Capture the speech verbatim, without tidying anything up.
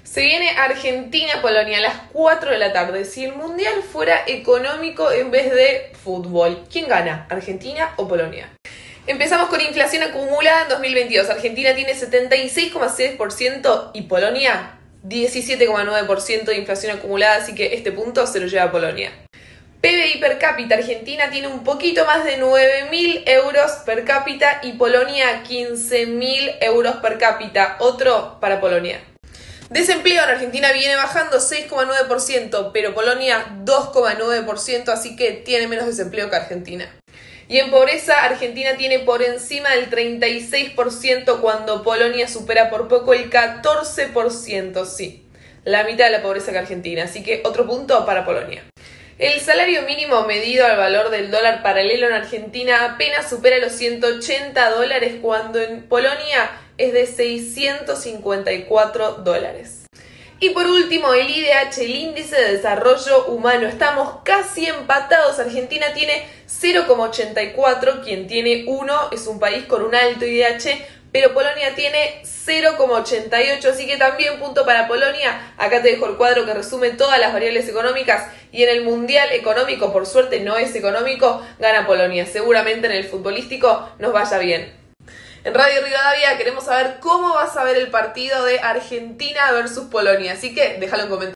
Se viene Argentina-Polonia a las cuatro de la tarde. Si el mundial fuera económico en vez de fútbol, ¿quién gana? ¿Argentina o Polonia? Empezamos con inflación acumulada en dos mil veintidós. Argentina tiene setenta y seis coma seis por ciento y Polonia diecisiete coma nueve por ciento de inflación acumulada, así que este punto se lo lleva Polonia. P B I per cápita, Argentina tiene un poquito más de nueve mil euros per cápita y Polonia quince mil euros per cápita, otro para Polonia. Desempleo en Argentina viene bajando seis coma nueve por ciento, pero Polonia dos coma nueve por ciento, así que tiene menos desempleo que Argentina. Y en pobreza, Argentina tiene por encima del treinta y seis por ciento cuando Polonia supera por poco el catorce por ciento, sí, la mitad de la pobreza que Argentina, así que otro punto para Polonia. El salario mínimo medido al valor del dólar paralelo en Argentina apenas supera los ciento ochenta dólares cuando en Polonia es de seiscientos cincuenta y cuatro dólares. Y por último, el I D H, el Índice de Desarrollo Humano. Estamos casi empatados. Argentina tiene cero coma ochenta y cuatro, quien tiene uno es un país con un alto I D H, pero Polonia tiene cero coma ochenta y ocho, así que también punto para Polonia. Acá te dejo el cuadro que resume todas las variables económicas y en el Mundial económico, por suerte no es económico, gana Polonia. Seguramente en el futbolístico nos vaya bien. En Radio Rivadavia queremos saber cómo vas a ver el partido de Argentina versus Polonia, así que déjalo en comentarios.